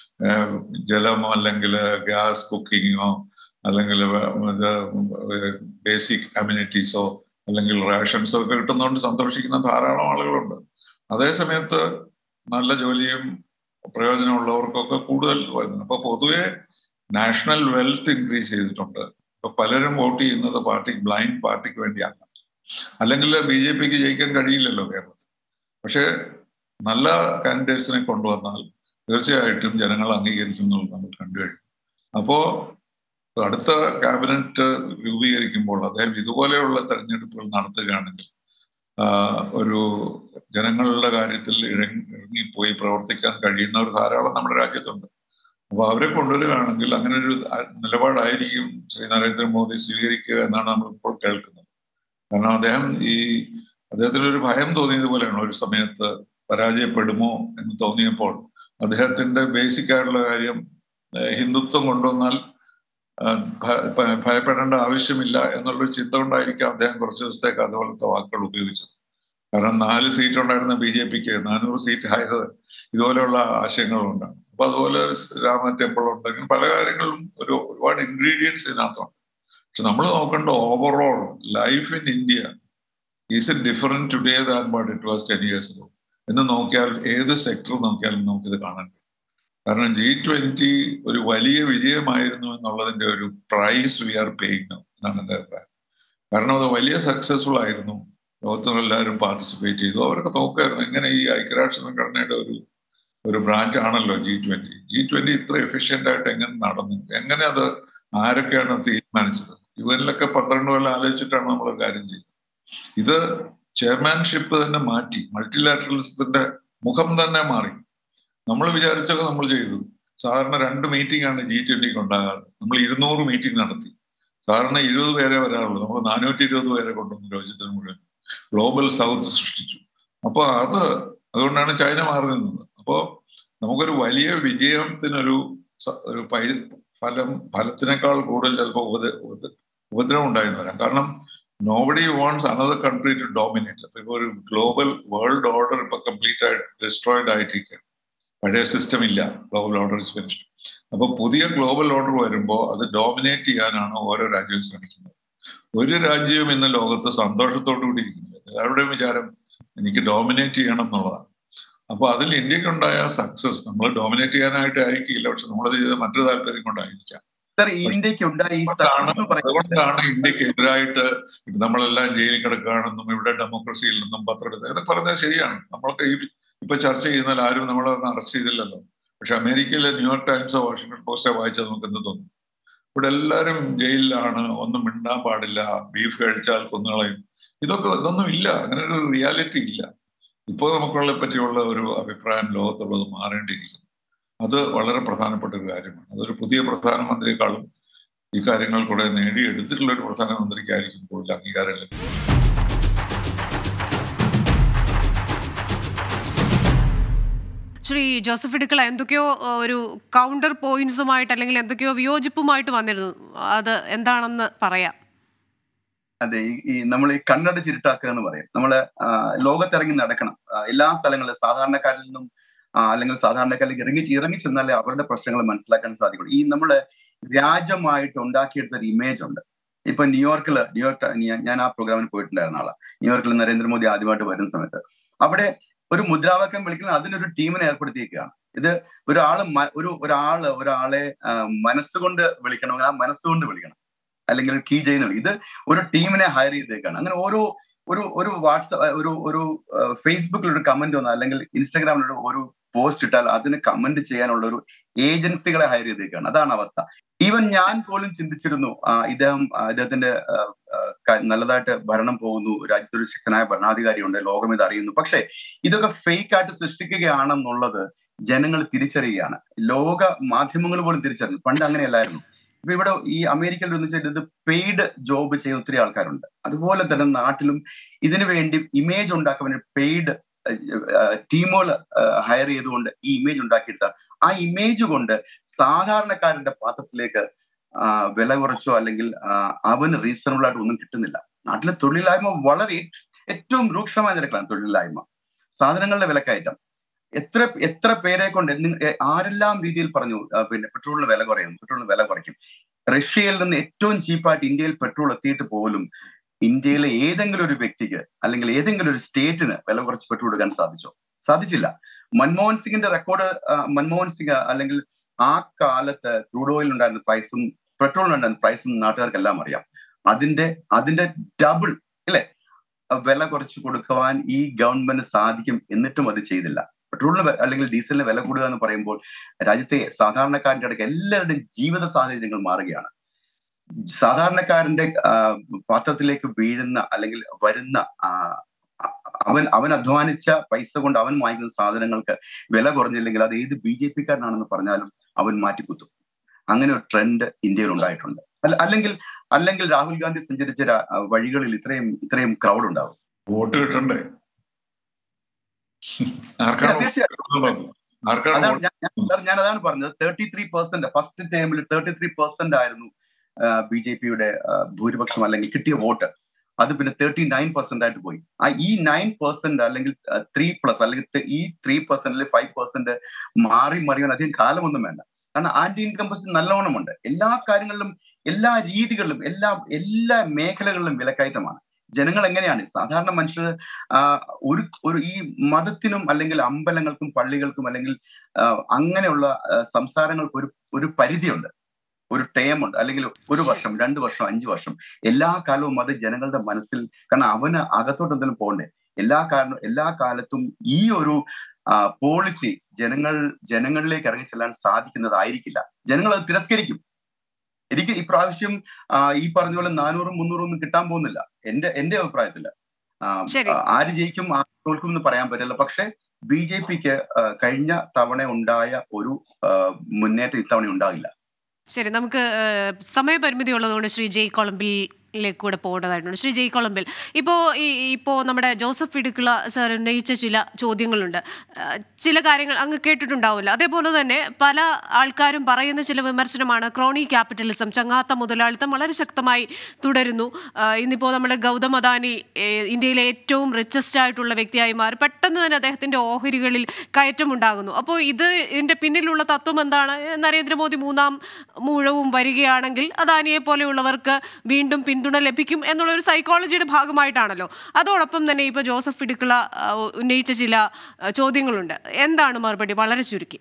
ജലം, അല്ലെങ്കിൽ ഗ്യാസ് കുക്കിങ്ങോ, അല്ലെങ്കിൽ ബേസിക് അമ്യൂണിറ്റീസോ, അല്ലെങ്കിൽ റേഷൻസോ ഒക്കെ കിട്ടുന്നതുകൊണ്ട് സന്തോഷിക്കുന്ന ധാരാളം ആളുകളുണ്ട്. അതേസമയത്ത് നല്ല ജോലിയും പ്രയോജനമുള്ളവർക്കൊക്കെ കൂടുതൽ വരുന്നു. അപ്പൊ പൊതുവെ നാഷണൽ വെൽത്ത് ഇൻക്രീസ് ചെയ്തിട്ടുണ്ട്. ഇപ്പൊ പലരും വോട്ട് ചെയ്യുന്നത് പാർട്ടിക്ക്, ബ്ലൈൻഡ് പാർട്ടിക്ക് വേണ്ടിയാണ്. അല്ലെങ്കിൽ ബി ജെ പിക്ക് ജയിക്കാൻ കഴിയില്ലല്ലോ കേരളത്തിൽ. പക്ഷെ നല്ല കാൻഡിഡേറ്റ്സിനെ കൊണ്ടുവന്നാൽ തീർച്ചയായിട്ടും ജനങ്ങൾ അംഗീകരിക്കും എന്നുള്ളത് നമ്മൾ കണ്ടുകഴിഞ്ഞു. അപ്പോ അടുത്ത ക്യാബിനറ്റ് രൂപീകരിക്കുമ്പോൾ അദ്ദേഹം ഇതുപോലെയുള്ള തെരഞ്ഞെടുപ്പുകൾ നടത്തുകയാണെങ്കിൽ ഒരു ജനങ്ങളുടെ കാര്യത്തിൽ ഇറങ്ങി ഇറങ്ങിപ്പോയി പ്രവർത്തിക്കാൻ കഴിയുന്നവർ ധാരാളം നമ്മുടെ രാജ്യത്തുണ്ട്. അപ്പൊ അവരെ കൊണ്ടുവരികയാണെങ്കിൽ അങ്ങനെ ഒരു നിലപാടായിരിക്കും ശ്രീ നരേന്ദ്രമോദി സ്വീകരിക്കുക എന്നാണ് നമ്മൾ ഇപ്പോൾ കേൾക്കുന്നത്. കാരണം അദ്ദേഹം ഈ അദ്ദേഹത്തിനൊരു ഭയം തോന്നിയത് പോലെയാണ്. ഒരു സമയത്ത് പരാജയപ്പെടുമോ എന്ന് തോന്നിയപ്പോൾ അദ്ദേഹത്തിന്റെ ബേസിക് ആയിട്ടുള്ള കാര്യം ഹിന്ദുത്വം കൊണ്ടുവന്നാൽ ഭയപ്പെടേണ്ട ആവശ്യമില്ല എന്നുള്ളൊരു ചിന്ത കൊണ്ടായിരിക്കും അദ്ദേഹം കുറച്ച് ദിവസത്തേക്ക് അതുപോലത്തെ വാക്കുകൾ ഉപയോഗിച്ചത്. കാരണം നാല് സീറ്റ് ഉണ്ടായിരുന്ന ബി ജെ പിക്ക് നാനൂറ് സീറ്റ് ആയത് ഇതുപോലെയുള്ള ആശയങ്ങളുണ്ടാണ്. അപ്പൊ അതുപോലെ രാമ ടെമ്പിൾ ഉണ്ടെങ്കിൽ പല കാര്യങ്ങളും ഒരു ഒരുപാട് ഇൻഗ്രീഡിയൻസ് ഇതിനകത്തുണ്ട്. പക്ഷെ നമ്മൾ നോക്കേണ്ട overall life in India is a different today than what it was ten years ago എന്ന് നോക്കിയാൽ ഏത് സെക്ടർ നോക്കിയാലും നമുക്കിത് കാണാൻ കഴിയും. കാരണം ജി ട്വന്റി ഒരു വലിയ വിജയമായിരുന്നു എന്നുള്ളതിന്റെ ഒരു പ്രൈസ് വി ആർ പേയിങ് എന്നാണ് എൻ്റെ അഭിപ്രായം. കാരണം അത് വലിയ സക്സസ്ഫുൾ ആയിരുന്നു. ലോകത്തും എല്ലാവരും പാർട്ടിസിപ്പേറ്റ് ചെയ്തു. അവരൊക്കെ നോക്കായിരുന്നു എങ്ങനെ ഈ ഐക്യരാഷ്ട്ര സംഘടനയുടെ ഒരു ഒരു ബ്രാഞ്ച് ആണല്ലോ ജി ട്വന്റി. ജി ട്വന്റി ഇത്ര എഫിഷ്യന്റ് ആയിട്ട് എങ്ങനെ നടന്നു, എങ്ങനെ അത് ആരൊക്കെയാണ് തീരുമാനിച്ചത്? യുഎനിലൊക്കെ പന്ത്രണ്ട് കൊല്ലം ആലോചിച്ചിട്ടാണ് നമ്മൾ കാര്യം ചെയ്യുന്നത്. ഇത് ചെയർമാൻഷിപ്പ് തന്നെ മാറ്റി, മൾട്ടിലാറ്ററലിസത്തിന്റെ മുഖം തന്നെ മാറി. നമ്മൾ വിചാരിച്ചൊക്കെ നമ്മൾ ചെയ്തു. സാധാരണ രണ്ട് മീറ്റിംഗ് ആണ് ജി ട്വന്റിക്ക് ഉണ്ടാകാറ്. നമ്മൾ ഇരുന്നൂറ് മീറ്റിംഗ് നടത്തി. സാധാരണ ഇരുപത് പേരെ വരാറുള്ളൂ. നമ്മൾ നാനൂറ്റി ഇരുപത് പേരെ കൊണ്ടുവന്നു രാജ്യത്തിന് മുഴുവൻ. ഗ്ലോബൽ സൗത്ത് സൃഷ്ടിച്ചു. അപ്പൊ അത് അതുകൊണ്ടാണ് ചൈന മാറി നിന്നത്. അപ്പോ നമുക്കൊരു വലിയ വിജയത്തിനൊരു ഒരു പൈ ഫലം ഫലത്തിനേക്കാൾ കൂടുതൽ ചിലപ്പോൾ ഉപദ്ര ഉപദ്രവം ഉണ്ടായിരുന്നു വരാം. കാരണം nobody wants another country to dominate. അപ്പൊ ഇപ്പൊ ഒരു ഗ്ലോബൽ വേൾഡ് ഓർഡർ ഇപ്പൊ കംപ്ലീറ്റ് ആയിട്ട് ഡിസ്ട്രോയിഡ് ആയിട്ടിരിക്കുക. പഴയ സിസ്റ്റം ഇല്ല, ഗ്ലോബൽ ഓർഡർ ഇസ് ഫിനിഷ്ഡ്. അപ്പൊ പുതിയ ഗ്ലോബൽ ഓർഡർ വരുമ്പോൾ അത് ഡോമിനേറ്റ് ചെയ്യാനാണ് ഓരോ രാജ്യവും ശ്രമിക്കുന്നത്. ഒരു രാജ്യവും ഇന്ന് ലോകത്ത് സന്തോഷത്തോടു കൂടി ഇരിക്കുന്നില്ല. എല്ലാവരുടെയും വിചാരം എനിക്ക് ഡോമിനേറ്റ് ചെയ്യണം എന്നുള്ളതാണ്. അപ്പൊ അതിൽ ഇന്ത്യക്കുണ്ടായ സക്സസ് നമ്മൾ ഡോമിനേറ്റ് ചെയ്യാനായിട്ട് ആയിരിക്കില്ല, പക്ഷെ നമ്മളത് ചെയ്ത് മറ്റൊരു താല്പര്യം കൊണ്ടായിരിക്കാം. അതുകൊണ്ടാണ് ഇന്ത്യക്ക് എതിരായിട്ട് നമ്മളെല്ലാം ജയിലിൽ കിടക്കുകയാണെന്നും ഇവിടെ ഡെമോക്രസിയിൽ നിന്നും പത്രം എടുത്ത് ഇതൊക്കെ പറഞ്ഞാൽ ശരിയാണ്. നമ്മൾക്ക് ഈ ഇപ്പൊ ചർച്ച ചെയ്യുന്നാൽ ആരും നമ്മളെ ഒന്നും അറസ്റ്റ് ചെയ്തില്ലല്ലോ. പക്ഷെ അമേരിക്കയിലെ ന്യൂയോർക്ക് ടൈംസോ വാഷിംഗ്ടൺ പോസ്റ്റോ വായിച്ചത് നമുക്ക് എന്ത് തോന്നും? ഇവിടെ എല്ലാവരും ജയിലിലാണ്, ഒന്നും മിണ്ടാൻ പാടില്ല, ബീഫ് കഴിച്ചാൽ കൊന്നുകളയും. ഇതൊക്കെ ഇതൊന്നും ഇല്ല, അങ്ങനെ ഒരു റിയാലിറ്റി ഇല്ല. ഇപ്പോൾ നമുക്കുള്ള പറ്റിയുള്ള ഒരു അഭിപ്രായം ലോകത്തുള്ളത് മാറേണ്ടിയിരിക്കുന്നു. അത് വളരെ പ്രധാനപ്പെട്ട ഒരു കാര്യമാണ്. അതൊരു പുതിയ പ്രധാനമന്ത്രിയെക്കാളും ഈ കാര്യങ്ങൾ കൂടെ നേടിയെടുത്തിട്ടുള്ള ഒരു പ്രധാനമന്ത്രിക്കായിരിക്കും കൂടുതൽ അംഗീകാരം ലഭിക്കും. ശ്രീ ജോസഫ് ഇടുക്കള എന്തൊക്കെയോ ഒരു കൗണ്ടർ പോയിന്റ്സുമായിട്ട് അല്ലെങ്കിൽ എന്തൊക്കെയോ വിയോജിപ്പുമായിട്ട് വന്നിരുന്നു, അത് എന്താണെന്ന് പറയാം. അതെ, ഈ നമ്മൾ ഈ കണ്ണടച്ചിരുട്ടാക്കുക എന്ന് പറയും. നമ്മള് ലോകത്തിറങ്ങി നടക്കണം, എല്ലാ സ്ഥലങ്ങളിലും സാധാരണക്കാരിൽ നിന്നും അല്ലെങ്കിൽ സാധാരണക്കാരിലേക്ക് ഇറങ്ങി ഇറങ്ങി ചെന്നാലേ അവരുടെ പ്രശ്നങ്ങൾ മനസ്സിലാക്കാൻ സാധിക്കുള്ളൂ. ഈ നമ്മള് വ്യാജമായിട്ട് ഉണ്ടാക്കിയെടുത്ത ഒരു ഇമേജ് ഉണ്ട്. ഇപ്പൊ ന്യൂയോർക്കില് ന്യൂയോർക്ക് ഞാൻ ആ പ്രോഗ്രാമിന് പോയിട്ടുണ്ടായിരുന്ന ആളാണ്. ന്യൂയോർക്കിൽ നരേന്ദ്രമോദി ആദ്യമായിട്ട് വരുന്ന സമയത്ത് അവിടെ ഒരു മുദ്രാവാക്യം വിളിക്കുന്ന അതിനൊരു ടീമിനെ ഏർപ്പെടുത്തിയിരിക്കുകയാണ്. ഇത് ഒരാള് ഒരു ഒരാള് ഒരാളെ മനസ്സുകൊണ്ട് വിളിക്കണമെങ്കിൽ ആ മനസ്സുകൊണ്ട് വിളിക്കണം, അല്ലെങ്കിൽ കീ ചെയ്യുന്ന ഇത് ഒരു ടീമിനെ ഹയർ ചെയ്തേക്കാണ്. അങ്ങനെ ഓരോ ഒരു ഒരു വാട്സ്ആപ്പ് ഒരു ഒരു ഫേസ്ബുക്കിൽ ഒരു കമന്റ് വന്നാൽ അല്ലെങ്കിൽ ഇൻസ്റ്റാഗ്രാമിലൊരു ഒരു പോസ്റ്റ് ഇട്ടാൽ അതിന് കമന്റ് ചെയ്യാനുള്ള ഒരു ഏജൻസികളെ ഹയർ ചെയ്തേക്കാണ്. അതാണ് അവസ്ഥ. ഈവൻ ഞാൻ പോലും ചിന്തിച്ചിരുന്നു ഇദ്ദേഹം ഇദ്ദേഹത്തിന്റെ നല്ലതായിട്ട് ഭരണം പോകുന്നു, രാജ്യത്തൊരു ശക്തനായ ഭരണാധികാരിയുണ്ട്, ലോകം ഇത് അറിയുന്നു. പക്ഷെ ഇതൊക്കെ ഫേക്ക് ആയിട്ട് സൃഷ്ടിക്കുകയാണെന്നുള്ളത് ജനങ്ങൾ തിരിച്ചറിയുകയാണ്. ലോക മാധ്യമങ്ങൾ പോലും തിരിച്ചറിഞ്ഞു. പണ്ട് അങ്ങനെയല്ലായിരുന്നു. ഇപ്പൊ ഇവിടെ ഈ അമേരിക്കയിൽ എന്ന് വെച്ചാൽ ഇത് പെയ്ഡ് ജോബ് ചെയ്യുന്ന ഒത്തിരി ആൾക്കാരുണ്ട്. അതുപോലെ തന്നെ നാട്ടിലും ഇതിനു വേണ്ടി ഇമേജ് ഉണ്ടാക്കാൻ വേണ്ടി പെയ്ഡ് ടീമുകൾ ഹയർ ചെയ്തുകൊണ്ട് ഈ ഇമേജ് ഉണ്ടാക്കിയെടുത്താൽ ആ ഇമേജ് കൊണ്ട് സാധാരണക്കാരന്റെ പാത്രത്തിലേക്ക് വില കുറച്ചോ അല്ലെങ്കിൽ അവന് റീസണബിൾ ആയിട്ട് ഒന്നും കിട്ടുന്നില്ല. നാട്ടിലെ തൊഴിലില്ലായ്മ വളരെ ഏറ്റവും രൂക്ഷമായ നിരക്കിലാണ് തൊഴിലില്ലായ്മ. സാധനങ്ങളുടെ വിലക്കയറ്റം എത്ര എത്ര പേരെ കൊണ്ട് ആരെല്ലാം രീതിയിൽ പറഞ്ഞു പിന്നെ പെട്രോളിന് വില കുറയും, പെട്രോളിന് വില കുറയ്ക്കും. റഷ്യയിൽ നിന്ന് ഏറ്റവും ചീപ്പായിട്ട് ഇന്ത്യയിൽ പെട്രോൾ എത്തിയിട്ട് പോലും ഇന്ത്യയിലെ ഏതെങ്കിലും ഒരു വ്യക്തിക്ക് അല്ലെങ്കിൽ ഏതെങ്കിലും ഒരു സ്റ്റേറ്റിന് വില കുറച്ച് പെട്രോൾ എടുക്കാൻ സാധിച്ചോ? സാധിച്ചില്ല. മൻമോഹൻ സിംഗിന്റെ റെക്കോർഡ്, മൻമോഹൻ സിംഗ് അല്ലെങ്കിൽ ആ കാലത്ത് ക്രൂഡ് ഓയിൽ ഉണ്ടായിരുന്ന പ്രൈസും പെട്രോളിനുണ്ടായിരുന്ന പ്രൈസും നാട്ടുകാർക്കെല്ലാം അറിയാം. അതിന്റെ അതിന്റെ ഡബിൾ അല്ലെ വില കുറച്ച് കൊടുക്കുവാൻ ഈ ഗവൺമെന്റ് സാധിക്കും, എന്നിട്ടും അത് ചെയ്തില്ല. പെട്രോളിന് അല്ലെങ്കിൽ ഡീസലിന് വില കൂടുക എന്ന് പറയുമ്പോൾ രാജ്യത്തെ സാധാരണക്കാരന്റെ ഇടയ്ക്ക് എല്ലാവരുടെയും ജീവിത സാഹചര്യങ്ങൾ മാറുകയാണ്. സാധാരണക്കാരന്റെ പാത്രത്തിലേക്ക് വീഴുന്ന അല്ലെങ്കിൽ വരുന്ന അവൻ അവൻ അധ്വാനിച്ച പൈസ കൊണ്ട് അവൻ വാങ്ങിക്കുന്ന സാധനങ്ങൾക്ക് വില കുറഞ്ഞില്ലെങ്കിൽ അത് ഏത് ബി ജെ പിക്കാരനാണെന്ന് പറഞ്ഞാലും അവൻ മാറ്റിക്കുത്തും. അങ്ങനെ ഒരു ട്രെൻഡ് ഇന്ത്യയിൽ ഉണ്ടായിട്ടുണ്ട്. അല്ലെങ്കിൽ അല്ലെങ്കിൽ രാഹുൽ ഗാന്ധി സഞ്ചരിച്ച വഴികളിൽ ഇത്രയും ഇത്രയും ക്രൗഡ് ഉണ്ടാവും. വോട്ട് കിട്ടണ്ടേ? ഞാൻ അതാണ് പറഞ്ഞത്. തേർട്ടി ത്രീ പെർസെന്റ് ഫസ്റ്റ് ടൈമിൽ തേർട്ടി ത്രീ പെർസെന്റ് ആയിരുന്നു ബി ജെ പിയുടെ ഭൂരിപക്ഷം അല്ലെങ്കിൽ കിട്ടിയ വോട്ട്. അത് പിന്നെ തേർട്ടി നയൻ പെർസെന്റ് ആയിട്ട് പോയി. ആ ഈ നയൻ പെർസെന്റ് അല്ലെങ്കിൽ ത്രീ പ്ലസ് അല്ലെങ്കിൽ ഈ ത്രീ പെർസെന്റ് അല്ലെങ്കിൽ ഫൈവ് പെർസെന്റ് മാറി മറിയാൻ അധികം കാലമൊന്നും വേണ്ട. കാരണം ആന്റി ഇൻകംബൻസി നല്ലോണമുണ്ട്. എല്ലാ കാര്യങ്ങളിലും എല്ലാ രീതികളിലും എല്ലാ എല്ലാ മേഖലകളിലും വിലക്കയറ്റമാണ്. ജനങ്ങൾ എങ്ങനെയാണ് സാധാരണ മനുഷ്യർ ഒരു ഒരു ഈ മതത്തിനും അല്ലെങ്കിൽ അമ്പലങ്ങൾക്കും പള്ളികൾക്കും അല്ലെങ്കിൽ അങ്ങനെയുള്ള സംസാരങ്ങൾക്ക് ഒരു ഒരു പരിധിയുണ്ട്, ഒരു ടേമുണ്ട്. അല്ലെങ്കിൽ ഒരു വർഷം, രണ്ടു വർഷം, അഞ്ചു വർഷം, എല്ലാ കാലവും അത് ജനങ്ങളുടെ മനസ്സിൽ, കാരണം അവന് അകത്തോട്ട് എന്തെങ്കിലും പോകണ്ടേ. എല്ലാ കാരണം എല്ലാ കാലത്തും ഈ ഒരു പോളിസി ജനങ്ങൾ ജനങ്ങളിലേക്ക് ഇറങ്ങി ചെല്ലാൻ സാധിക്കുന്നതായിരിക്കില്ല. ജനങ്ങൾ അത് തിരസ്കരിക്കും. എനിക്ക് ഇപ്രാവശ്യം ഈ പറഞ്ഞ പോലെ നാനൂറും മുന്നൂറും ഒന്നും കിട്ടാൻ പോകുന്നില്ല എന്റെ എന്റെ അഭിപ്രായത്തില്. ആര് ജയിക്കും ആര് തോൽക്കും എന്ന് പറയാൻ പറ്റില്ല. പക്ഷെ ബി ജെ പിക്ക് കഴിഞ്ഞ തവണ ഉണ്ടായ ഒരു മുന്നേറ്റം ഇത്തവണ ഉണ്ടാകില്ല. ശരി, നമുക്ക് സമയപരിമിതി ഉള്ളതുകൊണ്ട് ശ്രീ ജയ് കൊളമ്പിൽ ിലേക്ക് കൂടെ പോകേണ്ടതായിട്ടുണ്ട്. ശ്രീ ജയ് കൊളമ്പിൽ, ഇപ്പോൾ ഈ ഇപ്പോൾ നമ്മുടെ ജോസഫ് ഇടുക്കിള സാർ ഉന്നയിച്ച ചില ചോദ്യങ്ങളുണ്ട്. ചില കാര്യങ്ങൾ അങ്ങ് കേട്ടിട്ടുണ്ടാവില്ല. അതേപോലെ തന്നെ പല ആൾക്കാരും പറയുന്ന ചില വിമർശനമാണ് ക്രോണി ക്യാപിറ്റലിസം, ചങ്ങാത്ത മുതലാളിത്തം വളരെ ശക്തമായി തുടരുന്നു. ഇന്നിപ്പോൾ നമ്മുടെ ഗൗതം അദാനി ഇന്ത്യയിലെ ഏറ്റവും റിച്ചസ്റ്റ് ആയിട്ടുള്ള വ്യക്തിയായി മാറി, പെട്ടെന്ന് തന്നെ അദ്ദേഹത്തിൻ്റെ ഓഹരികളിൽ കയറ്റമുണ്ടാകുന്നു. അപ്പോൾ ഇത് ഇതിൻ്റെ പിന്നിലുള്ള തത്വം എന്താണ്? നരേന്ദ്രമോദി മൂന്നാം മൂഴവും വരികയാണെങ്കിൽ അദാനിയെ പോലെയുള്ളവർക്ക് വീണ്ടും പിന്തുണ ലഭിക്കും എന്നുള്ളൊരു സൈക്കോളജിയുടെ ഭാഗമായിട്ടാണല്ലോ. അതോടൊപ്പം തന്നെ ഇപ്പോൾ ജോസഫ് ഇടുക്കിള ഉന്നയിച്ച ചില ചോദ്യങ്ങളുണ്ട്. എന്താണ് മറുപടി? വളരെ ചുരുക്കി.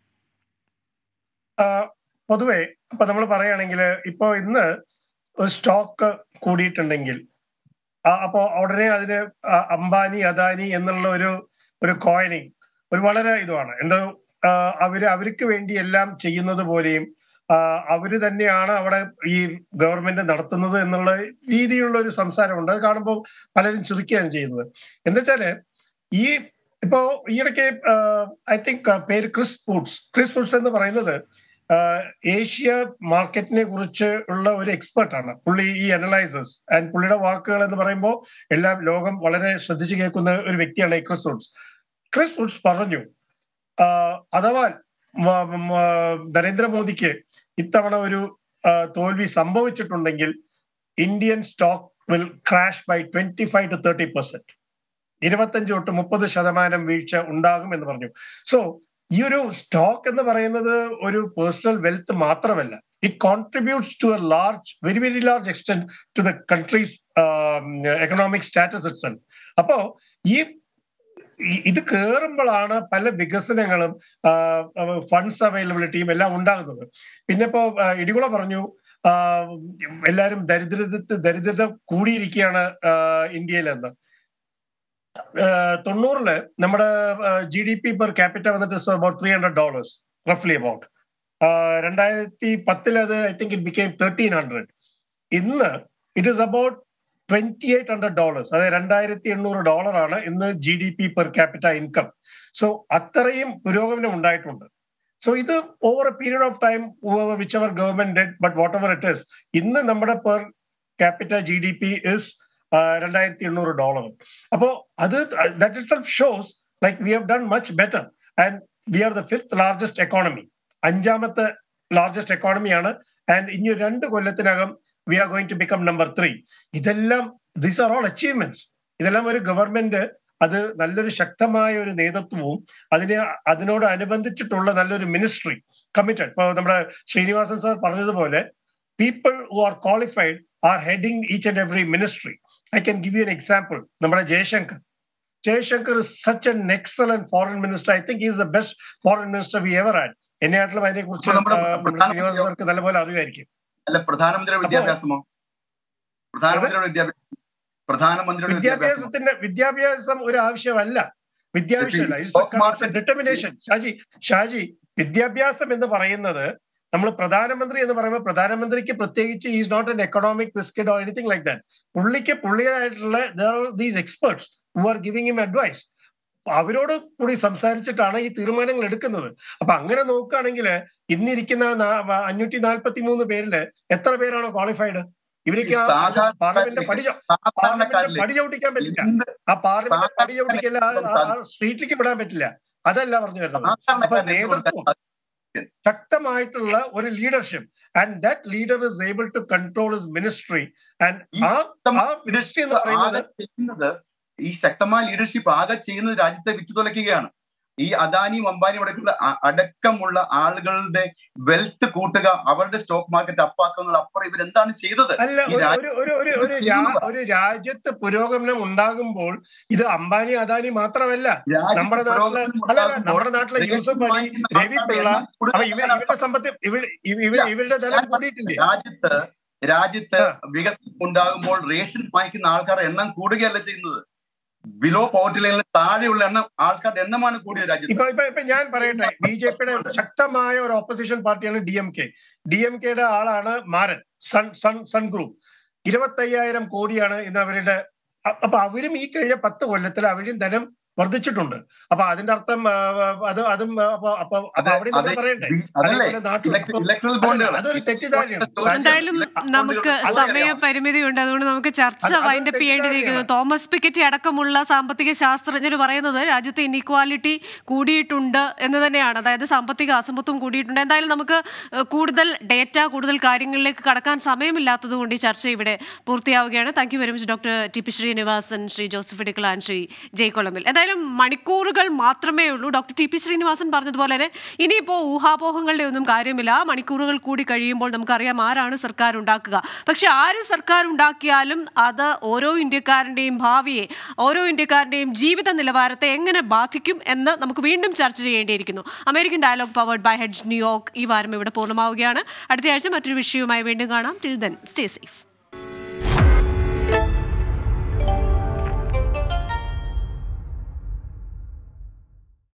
പൊതുവെ ഇപ്പൊ നമ്മൾ പറയുകയാണെങ്കിൽ ഇപ്പോ ഇന്ന് ഒരു സ്റ്റോക്ക് കൂടിയിട്ടുണ്ടെങ്കിൽ അപ്പോ ഉടനെ അതിന് അംബാനി അദാനി എന്നുള്ള ഒരു ഒരു കോയിനിങ് ഒരു വളരെ ഇതുമാണ്. എന്തോ അവര് അവർക്ക് വേണ്ടി എല്ലാം ചെയ്യുന്നത് പോലെയും അവര് തന്നെയാണ് അവിടെ ഈ ഗവൺമെന്റ് നടത്തുന്നത് എന്നുള്ള രീതിയിലുള്ള ഒരു സംസാരമുണ്ട്. അത് കാണുമ്പോൾ പലരും ചുരുക്കുകയാണ് ചെയ്യുന്നത്. എന്താ വെച്ചാല് ഈ ഇപ്പോ ഈയിടയ്ക്ക് ഐ തിങ്ക് പേര് ക്രിസ് വൂഡ്സ് ക്രിസ് വൂഡ്സ് എന്ന് പറയുന്നത് ഏഷ്യ മാർക്കറ്റിനെ കുറിച്ച് ഉള്ള ഒരു എക്സ്പെർട്ടാണ് പുള്ളി. ഈ അനലൈസസ് ആൻഡ് പുള്ളിയുടെ വാക്കുകൾ എന്ന് പറയുമ്പോൾ എല്ലാം ലോകം വളരെ ശ്രദ്ധിച്ചു കേൾക്കുന്ന ഒരു വ്യക്തിയാണ് ഈ ക്രിസ് വൂഡ്സ്. ക്രിസ് വൂഡ്സ് പറഞ്ഞു, അഥവാ നരേന്ദ്രമോദിക്ക് ഇത്തവണ ഒരു തോൽവി സംഭവിച്ചിട്ടുണ്ടെങ്കിൽ Indian stock will crash by twenty five to thirty percent ഇരുപത്തഞ്ച് തൊട്ട് മുപ്പത് ശതമാനം വീഴ്ച ഉണ്ടാകും എന്ന് പറഞ്ഞു. സോ ഈ ഒരു സ്റ്റോക്ക് എന്ന് പറയുന്നത് ഒരു പേഴ്സണൽ വെൽത്ത് മാത്രമല്ല, it contributes to a large very very large extent to the country's economic status itself. അപ്പോ ഈ ഇത് കയറുമ്പോഴാണ് പല വികസനങ്ങളും ഫണ്ട്സ് അവൈലബിലിറ്റിയും എല്ലാം ഉണ്ടാകുന്നത്. പിന്നെ ഇപ്പോ ഇടികുള പറഞ്ഞു എല്ലാവരും ദരിദ്രത ദരിദ്രത കൂടിയിരിക്കുകയാണ് ഇന്ത്യയിലെന്ന്. തൊണ്ണൂറില് നമ്മുടെ G D P per capita വന്നിട്ട് അബൌട്ട് ത്രീ ഹൺഡ്രഡ് ഡോളേഴ്സ് റഫ്ലി അബൌട്ട്. രണ്ടായിരത്തി പത്തിൽ അത് I think it became thirteen hundred. ഇന്ന് it is about twenty eight hundred dollars, അതായത് രണ്ടായിരത്തി എണ്ണൂറ് ഡോളറാണ് ഇന്ന് G D P per capita income. So അത്രയും പുരോഗമനം ഉണ്ടായിട്ടുണ്ട്. സോ ഇത് over a period of time which our government did, but whatever it is, ഇന്ന് നമ്മുടെ per capita G D P is രണ്ടായിരത്തി എണ്ണൂറ് ഡോളർ. അപ്പോ അത് that itself shows like we have done much better and we are the fifth largest economy, അഞ്ചാമത്തെ largest എക്കോണമിയാണ്. And ഇനി രണ്ട് കൊല്ലത്തിനകം we are going to become number three. ഇതെല്ലാം these are all achievements. ഇതെല്ലാം ഒരു government അത് നല്ലൊരു ശക്തമായ ഒരു നേതൃത്വവും അതിനെ അതിനോട് അനുബന്ധിച്ചിട്ടുള്ള നല്ലൊരു മിനിസ്ട്രി കമ്മിറ്റഡ്. ഇപ്പൊ നമ്മുടെ ശ്രീനിവാസൻ സാർ പറഞ്ഞതുപോലെ people who are qualified are heading each and every ministry. I can give you an example. നമ്മുടെ Jaishankar Jaishankar is such an excellent foreign minister. I think he is the best foreign minister we ever had. എന്നെയായിട്ടുള്ള അതിനെ കുറിച്ച് ശ്രീനിവാസൻ സാർക്ക് നല്ലപോലെ അറിയുമായിരിക്കും. അല്ല, പ്രധാനമന്ത്രിയുടെ വിദ്യാഭ്യാസമോ? പ്രധാനമന്ത്രിയുടെ വിദ്യാഭ്യാസം പ്രധാനമന്ത്രിയുടെ വിദ്യാഭ്യാസത്തിന്റെ വിദ്യാഭ്യാസം ഒരു ആവശ്യമല്ല. വിദ്യാഭ്യാസം ഡിറ്റർമിനേഷൻ. ഷാജി ഷാജി വിദ്യാഭ്യാസം എന്ന് പറയുന്നത് നമ്മൾ പ്രധാനമന്ത്രി എന്ന് പറയുമ്പോൾ പ്രധാനമന്ത്രിക്ക് പ്രത്യേകിച്ച് is not an economic biscuit or anything like that. പുള്ളിക്ക് പുള്ളിയായിട്ടുള്ള these experts who are giving him advice. അവരോട് കൂടി സംസാരിച്ചിട്ടാണ് ഈ തീരുമാനങ്ങൾ എടുക്കുന്നത്. അപ്പൊ അങ്ങനെ നോക്കുകയാണെങ്കിൽ ഇന്നിരിക്കുന്ന അഞ്ഞൂറ്റി നാൽപ്പത്തി മൂന്ന് പേരില് എത്ര പേരാണ് ക്വാളിഫൈഡ്? ഇവർക്ക് പാർലമെന്റ് പടി പടി ചവിട്ടിക്കാൻ പറ്റില്ല. ആ പാർലമെന്റ് പടി ചവിട്ടിക്കല്ല, സ്ട്രീറ്റിലേക്ക് വിടാൻ പറ്റില്ല. അതല്ല പറഞ്ഞു വരുന്നത്. അപ്പൊ നേതൃത്വം, ശക്തമായിട്ടുള്ള ഒരു leadership, and that leader is able to control his ministry. And ആ മിനിസ്ട്രി എന്ന് പറയുന്നത് ഈ ശക്തമായ ലീഡർഷിപ്പ് ആകെ ചെയ്യുന്നത് രാജ്യത്തെ വിറ്റുതുലയ്ക്കുകയാണ്. ഈ അദാനിയും അംബാനിയും അടക്കമുള്ള അടക്കമുള്ള ആളുകളുടെ വെൽത്ത് കൂട്ടുക, അവരുടെ സ്റ്റോക്ക് മാർക്കറ്റ് അപ്പാക്കുക. അപ്പുറം ഇവരെന്താണ് ചെയ്തത്? അല്ല, ഒരു രാജ്യത്ത് പുരോഗമനം ഉണ്ടാകുമ്പോൾ ഇത് അംബാനി അദാനി മാത്രമല്ല, നമ്മുടെ നാട്ടിലെ അല്ല നമ്മുടെ നാട്ടിലെ യൂസഫ് അലി, രവി പിള്ള, ഇവരുടെ സമ്പത്ത് ഇവരുടെ ധനം കൂടിയിട്ടില്ലേ? രാജ്യത്ത് രാജ്യത്ത് വികസനം ഉണ്ടാകുമ്പോൾ റേഷൻ വാങ്ങിക്കുന്ന ആൾക്കാരുടെ എണ്ണം കൂടുകയല്ല ചെയ്യുന്നത്. ബിലോ പോവർട്ടി ലൈനിൽ താഴെയുള്ള എണ്ണം ആൾക്കാരുടെ എണ്ണമാണ് കൂടിയ രാജ്യത്ത്. ഇപ്പൊ ഇപ്പൊ ഇപ്പൊ ഞാൻ പറയട്ടെ, ബി ജെ പിയുടെ ശക്തമായ ഒരു ഓപ്പോസിഷൻ പാർട്ടിയാണ് D M K. D M കെയുടെ ആളാണ് Maran Sun Sun Sun Group. ഇരുപത്തയ്യായിരം കോടിയാണ് ഇന്ന് അവരുടെ. അപ്പൊ അവരും ഈ കഴിഞ്ഞ പത്ത് കൊല്ലത്തിൽ അവരും ധനം വർദ്ധിച്ചിട്ടുണ്ട്. അപ്പൊ അതിന്റെ അർത്ഥം അത് അതും അപ്പൊ അവിടെ പറയണ്ടേ, അതൊരു തെറ്റിദ്ധാരണയാണ്. എന്തായാലും നമുക്ക് സമയപരിമിതി ഉണ്ട്, അതുകൊണ്ട് നമുക്ക് ചർച്ച വൈൻഡപ്പ് ചെയ്യേണ്ടിയിരിക്കുന്നു. തോമസ് പിക്കറ്റി അടക്കമുള്ള സാമ്പത്തിക ശാസ്ത്രജ്ഞർ പറയുന്നത് രാജ്യത്തെ ഇനീക്വാലിറ്റി കൂടിയിട്ടുണ്ട് എന്ന് തന്നെയാണ്, അതായത് സാമ്പത്തിക അസമത്വം കൂടിയിട്ടുണ്ട്. എന്തായാലും നമുക്ക് കൂടുതൽ ഡേറ്റ, കൂടുതൽ കാര്യങ്ങളിലേക്ക് കടക്കാൻ സമയമില്ലാത്തത് കൊണ്ട് ഈ ചർച്ച ഇവിടെ പൂർത്തിയാവുകയാണ്. Thank you very much doctor T P Srinivasan, Shri Joseph Idikkal and Shri Jai Kolambil. എന്തായാലും മണിക്കൂറുകൾ മാത്രമേ ഉള്ളൂ. ഡോക്ടർ ടി പി ശ്രീനിവാസൻ പറഞ്ഞതുപോലെ തന്നെ ഇനിയിപ്പോൾ ഊഹാപോഹങ്ങളുടെ ഒന്നും കാര്യമില്ല. മണിക്കൂറുകൾ കൂടി കഴിയുമ്പോൾ നമുക്കറിയാം ആരാണ് സർക്കാർ ഉണ്ടാക്കുക. പക്ഷെ ആര് സർക്കാർ ഉണ്ടാക്കിയാലും അത് ഓരോ ഇന്ത്യക്കാരൻ്റെയും ഭാവിയെ, ഓരോ ഇന്ത്യക്കാരൻ്റെയും ജീവിത നിലവാരത്തെ എങ്ങനെ ബാധിക്കും എന്ന് നമുക്ക് വീണ്ടും ചർച്ച ചെയ്യേണ്ടിയിരിക്കുന്നു. American dialogue powered by Hedge New York ഈ വാരം ഇവിടെ പൂർണ്ണമാവുകയാണ്. അടുത്ത ആഴ്ച മറ്റൊരു വിഷയവുമായി വീണ്ടും കാണാം. Till then stay safe.